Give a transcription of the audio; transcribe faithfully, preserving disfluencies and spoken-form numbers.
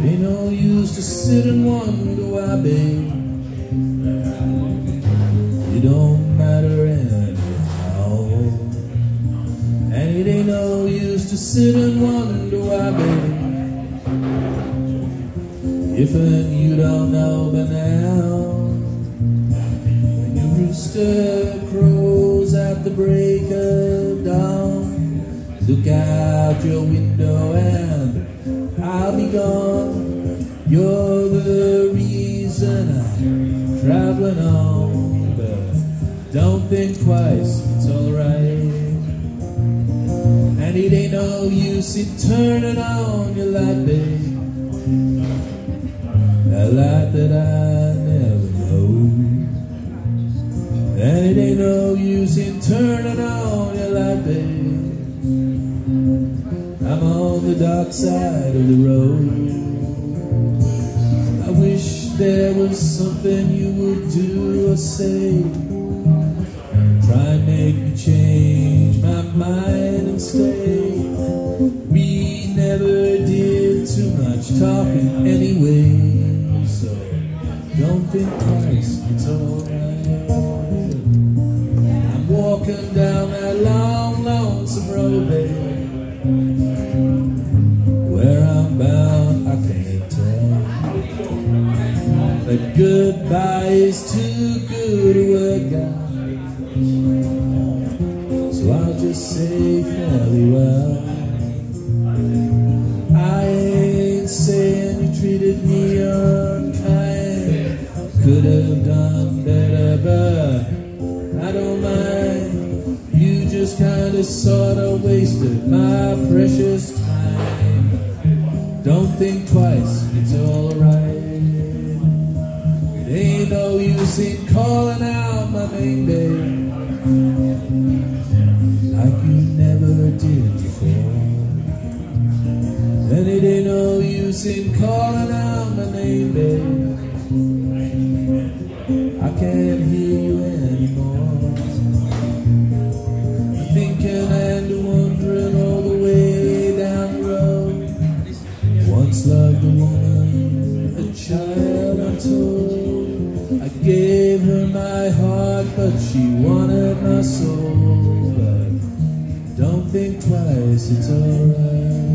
Ain't no use to sit and wonder why, babe. You don't matter anyhow. And it ain't no use to sit and wonder why, babe. If and you don't know by now, when your rooster crows at the break of dawn, look out your window and I'll be gone. You're the reason I'm traveling on, but don't think twice, it's alright. And it ain't no use in turning on your light, babe. That light that I never know. And it ain't no use in turning on your light, babe. I'm on the dark side of the road. I wish there was something you would do or say, try and make me change my mind and stay. We never did too much talking anyway, so don't think twice, it's alright. I'm walking down that long, lonesome road, babe. Where I'm bound, I can't tell. But goodbye is too good a word, God. So I'll just say fairly well. I ain't saying you treated me unkind. Could have done better, but I don't mind. You just kinda sorta wasted my precious time. Don't think twice, it's alright. It ain't no use in calling out my name, babe, like you never did before. And it ain't no use in calling out my name, babe. I can't hear you anymore. I'm thinking and wondering all the way down the road. Once loved a woman, a child untold. I gave her my heart, but she wanted my soul. But don't think twice, it's alright.